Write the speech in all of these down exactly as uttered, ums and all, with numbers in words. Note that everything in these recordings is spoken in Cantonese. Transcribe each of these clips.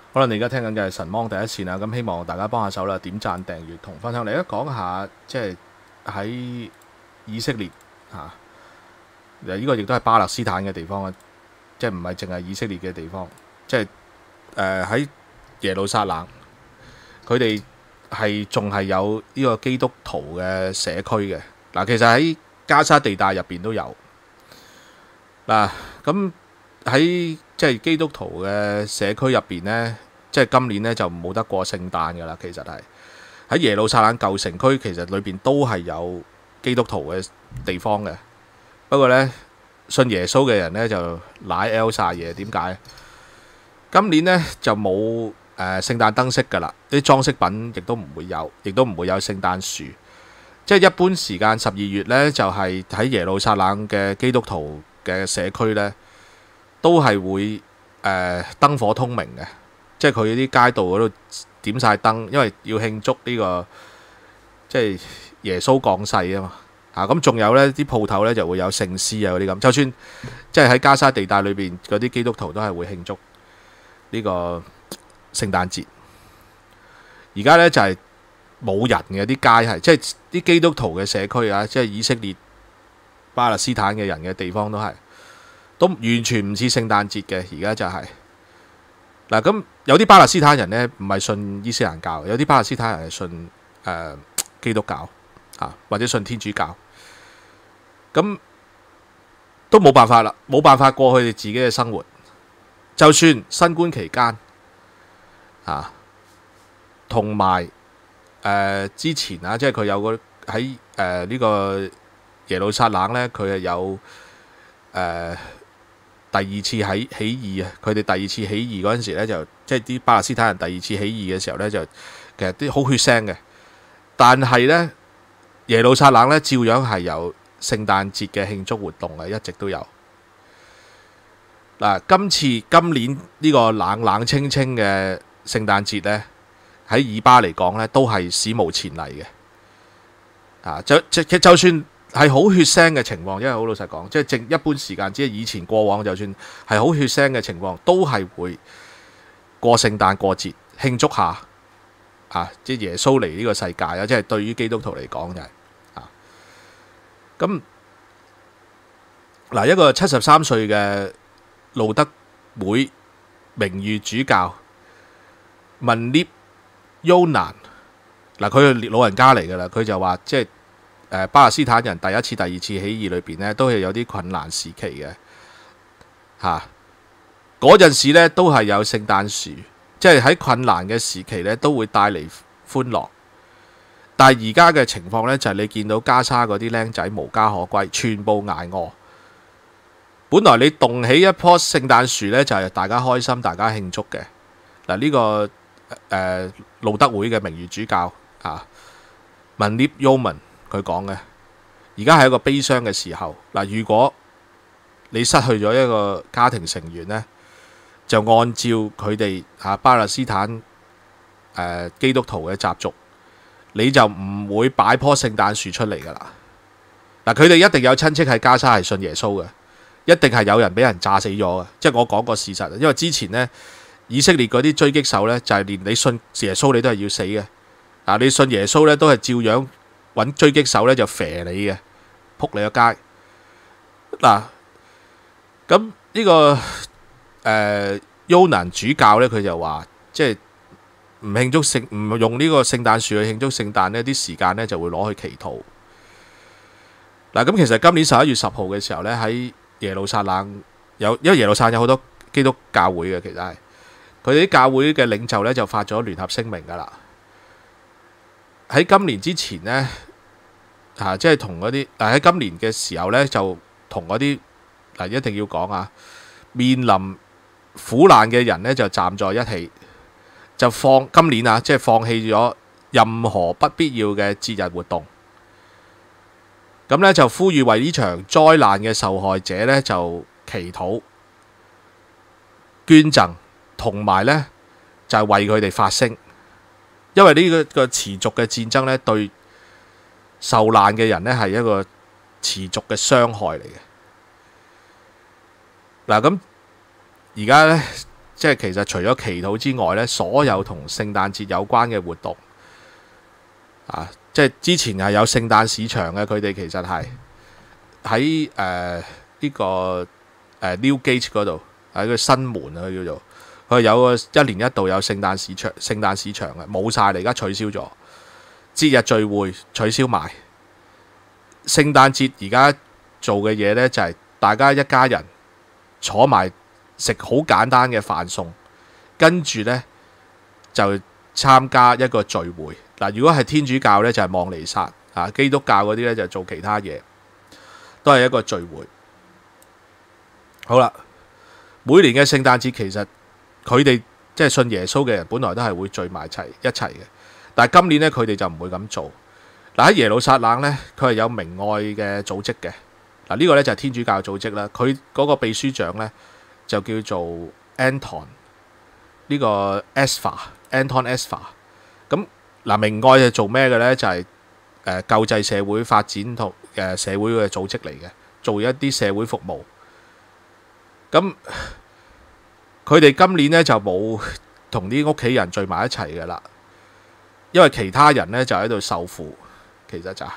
可能你而家聽緊嘅係神芒第一線啦，咁希望大家幫下手啦，點讚、訂閱同分享。嚟一講下，即係喺以色列嚇，誒、啊、呢、這個亦都係巴勒斯坦嘅地方啊，即係唔係淨係以色列嘅地方，即係誒喺耶路撒冷，佢哋係仲係有呢個基督徒嘅社區嘅。嗱、啊，其實喺加沙地帶入邊都有嗱，咁、啊、喺即係基督徒嘅社區入邊呢，即係今年呢就冇得過聖誕噶啦。其實係喺耶路撒冷舊城區，其實裏邊都係有基督徒嘅地方嘅。不過呢，信耶穌嘅人呢就賴 L 晒嘢。點解？今年呢就冇誒、呃、聖誕燈飾噶啦，啲裝飾品亦都唔會有，亦都唔會有聖誕樹。即係一般時間十二月呢，就係、是、喺耶路撒冷嘅基督徒嘅社區呢，都係會誒、呃、燈火通明嘅，即係佢啲街道嗰度點晒燈，因為要慶祝呢、這個即係耶穌降世啊嘛嚇。咁、啊、仲有呢啲鋪頭呢就會有聖詩啊嗰啲咁，就算即係喺加沙地帶裏邊嗰啲基督徒都係會慶祝呢個聖誕節。而家呢就係、是、冇人嘅啲街係，即係啲基督徒嘅社區啊，即係以色列、巴勒斯坦嘅人嘅地方都係。都完全唔似聖誕節嘅。而家就係嗱，咁有啲巴勒斯坦人呢，唔係信伊斯蘭教，有啲巴勒斯坦人係信誒、呃、基督教啊，或者信天主教，咁都冇辦法啦，冇辦法過佢哋自己嘅生活。就算新冠期間啊，同埋誒之前啊，即係佢有個喺誒呢個耶路撒冷呢，佢係有誒。呃第二次喺起義啊！佢哋第二次起義嗰陣時咧，就即係啲巴勒斯坦人第二次起義嘅時候呢，就其實啲好血腥嘅。但係呢，耶路撒冷呢，照樣係有聖誕節嘅慶祝活動嘅，一直都有。嗱，今次今年呢個冷冷清清嘅聖誕節呢，喺以巴嚟講呢，都係史無前例嘅。啊，就就就算。係好血腥嘅情況，因為好老實講，即係正一般時間，只係以前過往，就算係好血腥嘅情況，都係會過聖誕過節慶祝下啊！即係耶穌嚟呢個世界啊！即係對於基督徒嚟講就係啊，咁嗱，一個七十三歲嘅路德會名譽主教文涅優南嗱，佢係老人家嚟㗎啦，佢就話即係。誒巴勒斯坦人第一次、第二次起義裏邊呢，都係有啲困難時期嘅嚇。嗰、啊、陣時呢，都係有聖誕樹，即係喺困難嘅時期呢，都會帶嚟歡樂。但係而家嘅情況呢，就係、是、你見到加沙嗰啲僆仔無家可歸，全部捱餓。本來你動起一棵聖誕樹呢，就係、是、大家開心、大家慶祝嘅嗱。呢、這個誒、呃、路德會嘅名譽主教啊，文涅優文。佢講嘅，而家係一個悲傷嘅時候嗱。如果你失去咗一個家庭成員呢，就按照佢哋嚇巴勒斯坦誒、呃、基督徒嘅習俗，你就唔會擺棵聖誕樹出嚟噶啦。嗱，佢哋一定有親戚喺加沙係信耶穌嘅，一定係有人俾人炸死咗嘅。即係我講個事實，因為之前呢，以色列嗰啲追擊手呢，就係、是、連你信耶穌你都係要死嘅嗱。你信耶穌呢，都係照樣。揾追擊手咧就射你嘅，撲你個街嗱。咁呢、這個誒優南主教咧，佢就話即係唔慶祝聖，唔用呢個聖誕樹去慶祝聖誕呢啲時間咧就會攞去祈禱嗱。咁其實今年十一月十號嘅時候咧，喺耶路撒冷有，因為耶路撒冷有好多基督教會嘅，其實係佢哋啲教會嘅領袖咧就發咗聯合聲明噶啦。喺今年之前呢，啊，即係同嗰啲，但喺今年嘅時候呢，就同嗰啲嗱一定要講啊，面臨苦難嘅人呢，就站在一起，就放今年啊，即係放棄咗任何不必要嘅節日活動。咁呢，就呼籲為呢場災難嘅受害者呢，就祈禱、捐贈，同埋呢，就係為佢哋發聲。因為呢個個持續嘅戰爭呢，對受難嘅人呢係一個持續嘅傷害嚟嘅。嗱，咁而家呢， 即係其實除咗祈禱之外呢，所有同聖誕節有關嘅活動啊，即係之前係有聖誕市場嘅，佢哋其實係喺誒呢個誒 Newgate 嗰度，喺個新門啊，佢叫做佢有個一年一度有聖誕市場，聖誕市場嘅冇晒啦，而家取消咗。節日聚會取消埋，聖誕節而家做嘅嘢呢，就係大家一家人坐埋食好簡單嘅飯餸，跟住呢就參加一個聚會。嗱，如果係天主教呢，就係望彌撒啊，基督教嗰啲呢，就做其他嘢，都係一個聚會。好啦，每年嘅聖誕節其實佢哋即係信耶穌嘅人，本來都係會聚埋齊一齊嘅。但係今年呢，佢哋就唔會咁做。嗱，喺耶路撒冷呢，佢係有明愛嘅組織嘅。嗱，呢個呢就係天主教組織啦。佢嗰個秘書長呢，就叫做 Anton 呢個 Esfa Anton Esfa。咁嗱，明愛係做咩嘅呢？就係誒救濟社會發展同誒社會嘅組織嚟嘅，做一啲社會服務。咁佢哋今年呢，就冇同啲屋企人聚埋一齊嘅啦。因為其他人呢就喺度受苦，其實就係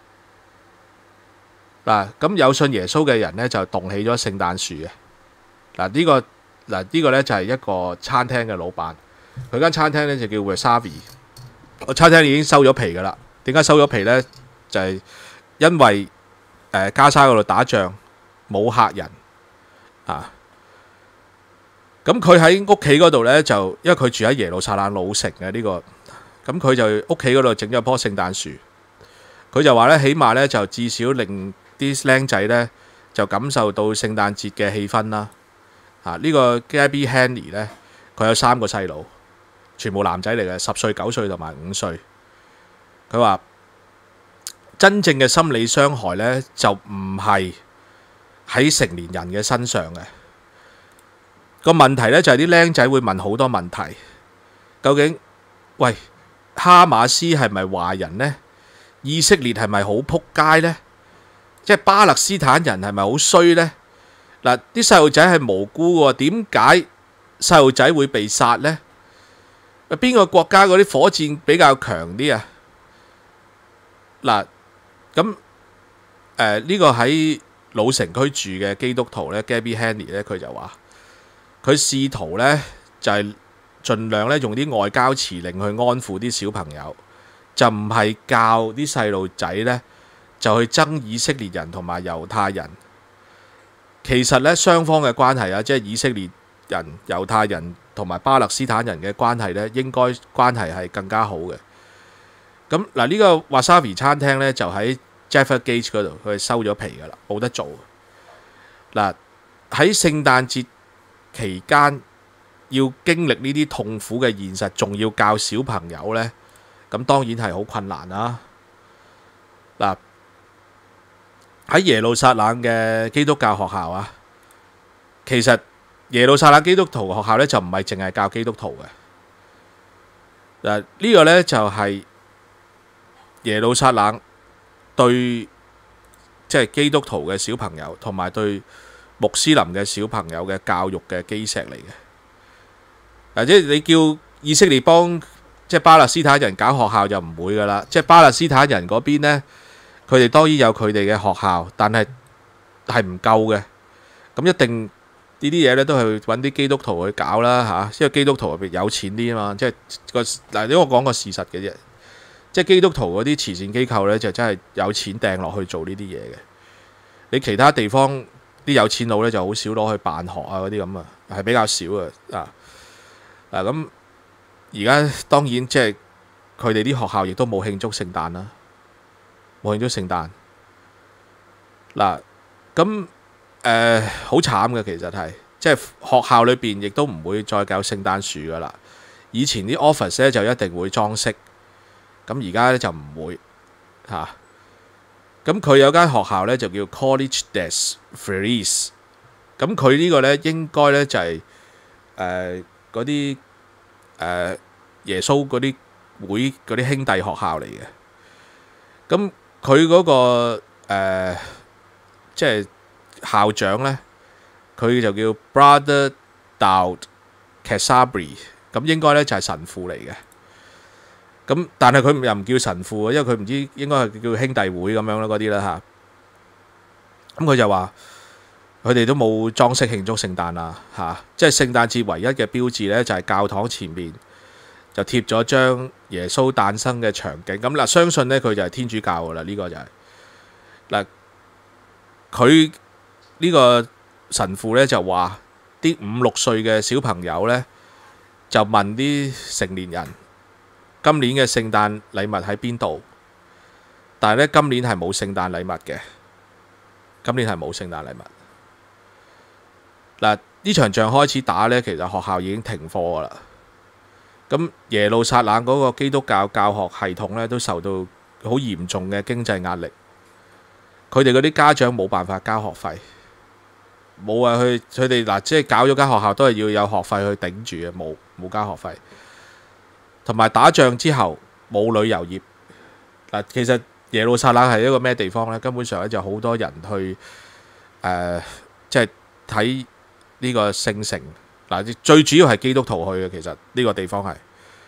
嗱，咁有信耶穌嘅人呢，就動起咗聖誕樹嘅。嗱，呢個嗱呢個呢就係一個餐廳嘅老闆，佢間餐廳呢就叫 Wasabi。個餐廳已經收咗皮噶啦。點解收咗皮呢？就係因為誒加沙嗰度打仗冇客人啊。咁佢喺屋企嗰度呢，就因為佢住喺耶路撒冷老城嘅呢個。咁佢就屋企嗰度整咗棵聖誕樹，佢就話咧，起碼咧就至少令啲僆仔咧就感受到聖誕節嘅氣氛啦。啊，呢個 Gabby Haney 咧，佢有三個細路，全部男仔嚟嘅，十歲、九歲同埋五歲。佢話真正嘅心理傷害咧，就唔係喺成年人嘅身上嘅。個問題咧就係啲僆仔會問好多問題，究竟喂？哈馬斯係咪壞人呢？以色列係咪好撲街呢？即係巴勒斯坦人係咪好衰呢？嗱，啲細路仔係無辜喎，點解細路仔會被殺呢？邊個國家嗰啲火箭比較強啲啊？嗱，咁誒呢個喺老城區住嘅基督徒咧 Gabby Haney 咧，佢就話佢試圖呢就係、是。盡量咧用啲外交辭令去安撫啲小朋友，就唔係教啲細路仔呢就去憎以色列人同埋猶太人。其實呢，雙方嘅關係啊，即係以色列人、猶太人同埋巴勒斯坦人嘅關係呢，應該關係係更加好嘅。咁嗱，呢個 Wasabi 餐廳呢，就喺 Jaffa Gate 嗰度，佢收咗皮噶啦，冇得做。嗱，喺聖誕節期間，要經歷呢啲痛苦嘅現實，仲要教小朋友呢，咁當然係好困難啦。嗱，喺耶路撒冷嘅基督教學校啊，其實耶路撒冷基督徒學校呢，就唔係淨係教基督徒嘅。嗱，呢個呢，就係耶路撒冷對即係基督徒嘅小朋友同埋對穆斯林嘅小朋友嘅教育嘅基石嚟嘅。或者你叫以色列幫即係巴勒斯坦人搞學校就唔會噶啦，即係巴勒斯坦人嗰邊呢，佢哋當然有佢哋嘅學校，但係係唔夠嘅。咁一定呢啲嘢呢都係揾啲基督徒去搞啦嚇，因為基督徒特別有錢啲啊嘛。即係個嗱，你我講個事實嘅啫，即係基督徒嗰啲慈善機構呢，就真係有錢掟落去做呢啲嘢嘅。你其他地方啲有錢佬呢，就好少攞去辦學啊嗰啲咁啊，係比較少嘅啊。嗱，咁而家當然即係佢哋啲學校亦都冇慶祝聖誕啦，冇慶祝聖誕。嗱，咁誒好慘嘅，其實係即係學校裏邊亦都唔會再搞聖誕樹噶啦。以前啲 office 咧就一定會裝飾，咁而家咧就唔會嚇。咁、啊、佢有間學校咧就叫 College des Frères，咁佢呢個咧應該咧就係、是、誒。呃嗰啲誒耶穌嗰啲會嗰啲兄弟學校嚟嘅，咁佢嗰個、呃、即係校長咧，佢就叫 Brother Daud Kassabri， 咁應該咧就係神父嚟嘅。咁但係佢又唔叫神父，因為佢唔知應該係叫兄弟會咁樣咯，嗰啲啦嚇。咁佢就話佢哋都冇裝飾慶祝聖誕啊嚇，即係聖誕節唯一嘅標誌咧就係教堂前面就貼咗張耶穌誕生嘅場景。咁嗱，相信咧佢就係天主教噶啦，呢個就係嗱佢呢個神父咧就話啲五六歲嘅小朋友咧就問啲成年人今年嘅聖誕禮物喺邊度，但係咧今年係冇聖誕禮物嘅。今年係冇聖誕禮物。嗱，呢場仗開始打呢，其實學校已經停課㗎啦。咁耶路撒冷嗰個基督教教學系統呢，都受到好嚴重嘅經濟壓力。佢哋嗰啲家長冇辦法交學費，冇啊，去佢哋嗱，即係搞咗間學校都係要有學費去頂住嘅，冇冇交學費。同埋打仗之後冇旅遊業嗱，其實。耶路撒冷係一個咩地方呢？根本上咧就好多人去誒，即係睇呢個聖城嗱。最主要係基督徒去嘅，其實呢個地方係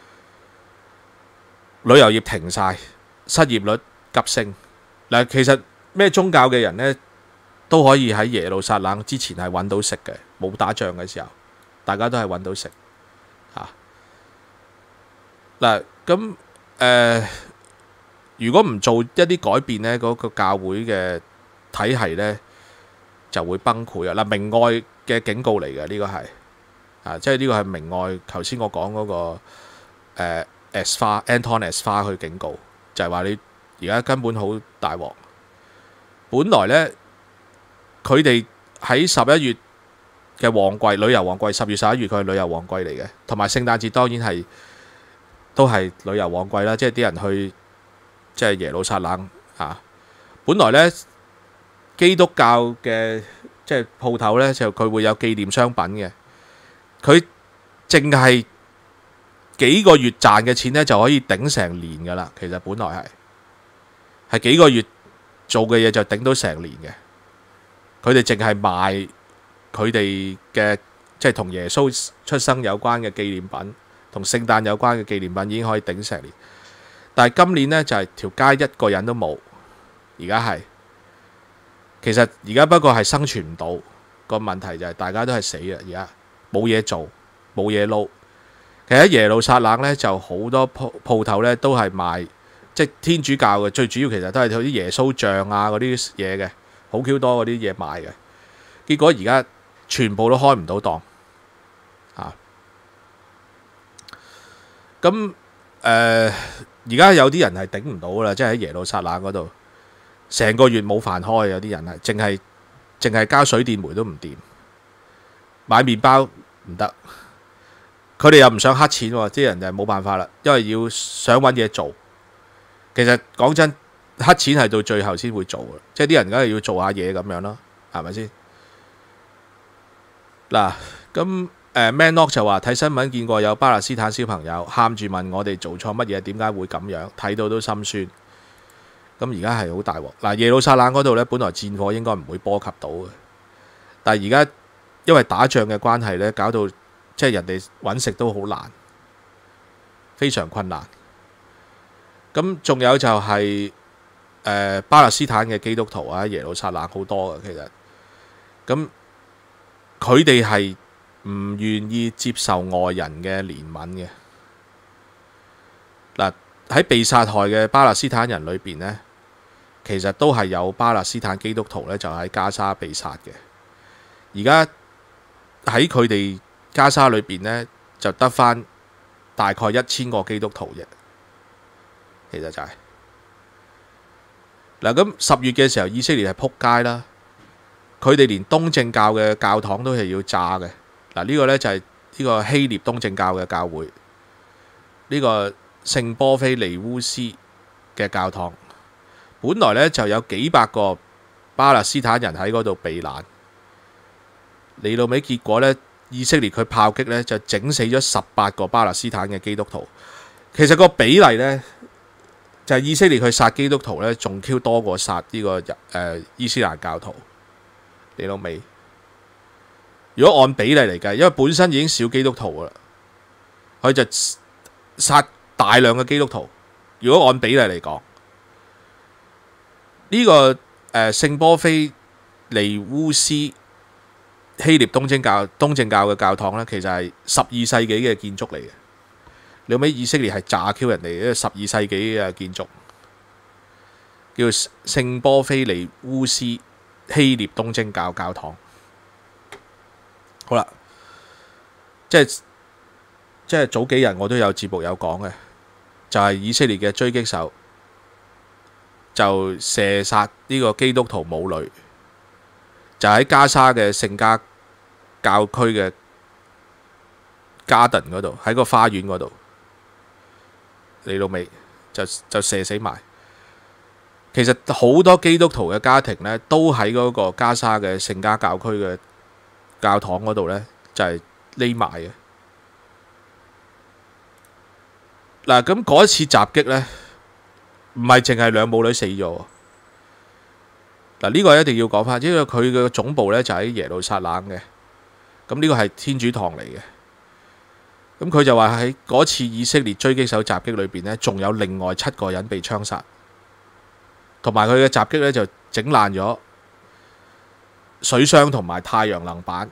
旅遊業停晒，失業率急升嗱。其實咩宗教嘅人呢，都可以喺耶路撒冷之前係揾到食嘅，冇打仗嘅時候，大家都係揾到食嚇嗱。咁誒。如果唔做一啲改變呢，嗰個教會嘅體系呢就會崩潰啊！嗱，明愛嘅警告嚟嘅呢個係啊，即係呢個係明愛。頭先我講嗰個誒 Esfar Anton Esfar 去警告，就係話你而家根本好大鑊。本來呢，佢哋喺十一月嘅旺季，旅遊旺季，十月十一月佢係旅遊旺季嚟嘅，同埋聖誕節當然係都係旅遊旺季啦，即係啲人去。即係耶路撒冷啊！本來呢，基督教嘅即係鋪頭呢，就佢會有紀念商品嘅。佢淨係幾個月賺嘅錢呢，就可以頂成年㗎啦。其實本來係係幾個月做嘅嘢就頂到成年嘅。佢哋淨係賣佢哋嘅即係同耶穌出生有關嘅紀念品，同聖誕有關嘅紀念品已經可以頂成年。但係今年呢，就係條街一個人都冇，而家係其實而家不過係生存唔到，個問題就係大家都係死嘅，而家冇嘢做，冇嘢撈。其實喺耶路撒冷呢，就好多鋪鋪頭呢都係賣即係天主教嘅，最主要其實都係啲耶穌像啊嗰啲嘢嘅，好 Q 多嗰啲嘢賣嘅。結果而家全部都開唔到檔啊！咁誒。而家有啲人係頂唔到啦，即係喺耶路撒冷嗰度，成個月冇飯開，有啲人係淨係淨係交水電煤都唔掂，買麵包唔得，佢哋又唔想黑錢喎，啲人就係冇辦法啦，因為要想揾嘢做。其實講真，黑錢係到最後先會做嘅，即係啲人梗係要做下嘢咁樣咯，係咪先？嗱，咁。誒 Manlock 就話睇新聞見過有巴勒斯坦小朋友喊住問我哋做錯乜嘢，點解會咁樣？睇到都心酸。咁而家係好大鑊嗱，耶路撒冷嗰度呢，本來戰火應該唔會波及到嘅，但係而家因為打仗嘅關係呢，搞到即係人哋揾食都好難，非常困難。咁仲有就係、是、誒、呃、巴勒斯坦嘅基督徒啊，耶路撒冷好多嘅其實，咁佢哋係唔願意接受外人嘅憐憫嘅。嗱，喺被殺害嘅巴勒斯坦人裏邊呢，其實都係有巴勒斯坦基督徒呢，就喺加沙被殺嘅。而家喺佢哋加沙裏邊呢，就得返大概一千個基督徒啫。其實就係嗱，咁十月嘅時候，以色列係撲街啦，佢哋連東正教嘅教堂都係要炸嘅。嗱，呢個呢就係呢個希臘東正教嘅教會，呢個聖波菲尼烏斯嘅教堂，本來呢就有幾百個巴勒斯坦人喺嗰度避難，嚟到尾結果呢，以色列佢炮擊呢就整死咗十八個巴勒斯坦嘅基督徒。其實個比例呢，就係以色列佢殺基督徒呢，仲 Q 多過殺呢個誒伊斯蘭教徒，嚟到尾。 如果按比例嚟計，因為本身已經少基督徒噶啦，佢就殺大量嘅基督徒。如果按比例嚟講，呢、這個誒、呃、聖波菲尼烏斯希臘東正教東正教嘅教堂呢，其實係十二世紀嘅建築嚟嘅。你諗起以色列係炸 Q 人哋，因為十二世紀嘅建築，叫聖波菲尼烏斯希臘東正教教堂。好啦，即係即係早幾日我都有節目有講嘅，就係、是、以色列嘅狙擊手就射殺呢個基督徒母女，就喺加沙嘅聖家教區嘅 garden 嗰度，喺個花園嗰度，嚟到尾就就射死埋。其實好多基督徒嘅家庭呢，都喺嗰個加沙嘅聖家教區嘅教堂嗰度呢，就係匿埋嘅。嗱，咁嗰一次襲擊呢，唔係淨係兩母女死咗。嗱，呢個一定要講翻，因為佢嘅總部呢就喺耶路撒冷嘅。咁呢個係天主堂嚟嘅。咁佢就話喺嗰次以色列狙擊手襲擊裏邊呢，仲有另外七個人被槍殺，同埋佢嘅襲擊呢就整爛咗水箱同埋太陽能板。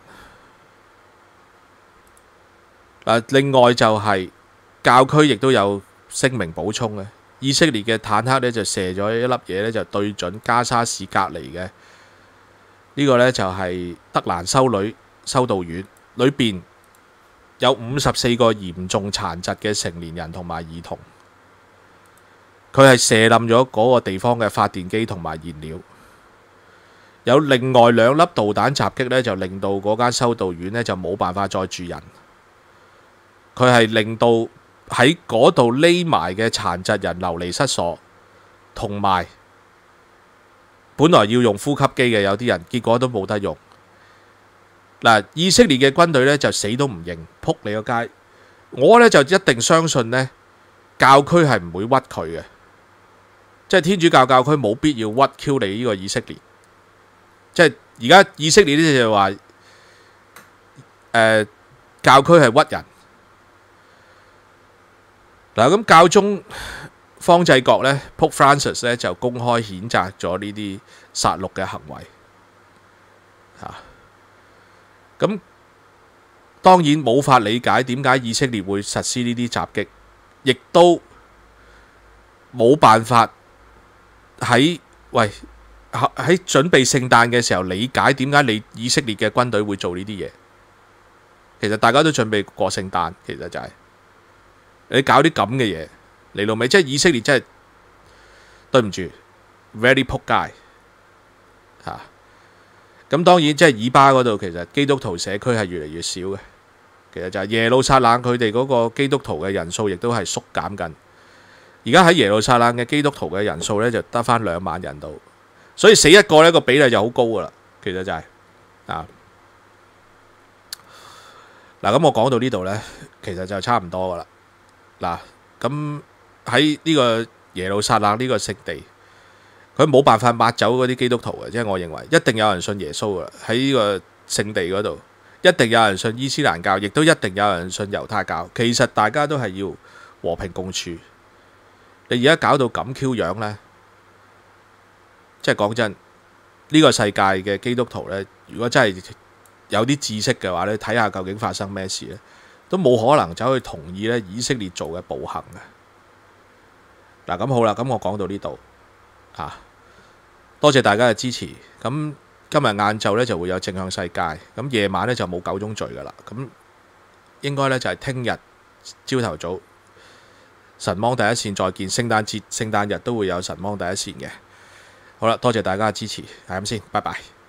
另外就係教區亦都有聲明補充嘅，以色列嘅坦克呢就射咗一粒嘢呢，就對準加沙市隔離嘅呢個呢，就係德蘭修女修道院裏邊有五十四個嚴重殘疾嘅成年人同埋兒童，佢係射冧咗嗰個地方嘅發電機同埋燃料。有另外兩粒導彈襲擊呢，就令到嗰間修道院呢就冇辦法再住人。佢係令到喺嗰度匿埋嘅殘疾人流離失所，同埋本來要用呼吸機嘅有啲人，結果都冇得用。嗱，以色列嘅軍隊呢就死都唔認，撲你個街。我呢就一定相信呢教區係唔會屈佢嘅，即係天主教教區冇必要屈 Q 你呢個以色列。即係而家以色列呢就話，誒教區係屈人。嗱，咁教宗方濟各呢 Pope Francis 呢就公開譴責咗呢啲殺戮嘅行為。嚇，咁當然冇法理解點解以色列會實施呢啲襲擊，亦都冇辦法喺喂喺準備聖誕嘅時候理解點解你以色列嘅軍隊會做呢啲嘢。其實大家都準備過聖誕，其實就係、是。你搞啲咁嘅嘢嚟到尾，即係以色列真係對唔住 ，very 仆街嚇。咁當然即係以巴嗰度，其實基督徒社區係越嚟越少嘅。其實就係耶路撒冷佢哋嗰個基督徒嘅人數，亦都係縮減緊。而家喺耶路撒冷嘅基督徒嘅人數呢，就得返兩萬人度，所以死一個呢個比例就好高噶啦。其實就係、是、啊嗱，咁我講到呢度呢，其實就差唔多噶啦。嗱，咁喺呢個耶路撒冷呢個聖地，佢冇辦法抹走嗰啲基督徒嘅，即係我認為一定有人信耶穌噶。喺呢個聖地嗰度，一定有人信伊斯蘭教，亦都一定有人信猶太教。其實大家都係要和平共處。你而家搞到咁 Q 樣呢？即係講真，呢個世界嘅基督徒呢，如果真係有啲知識嘅話呢，睇下究竟發生咩事呢？都冇可能走去同意咧以色列做嘅暴行嘅。嗱，咁好啦，咁我講到呢度嚇，多謝大家嘅支持。咁今日晏晝咧就會有正向世界，咁夜晚咧就冇九宗罪噶啦。咁應該咧就係聽日朝頭早晨芒第一線再見。聖誕節、聖誕日都會有晨芒第一線嘅。好啦，多謝大家嘅支持，係咁先，拜拜。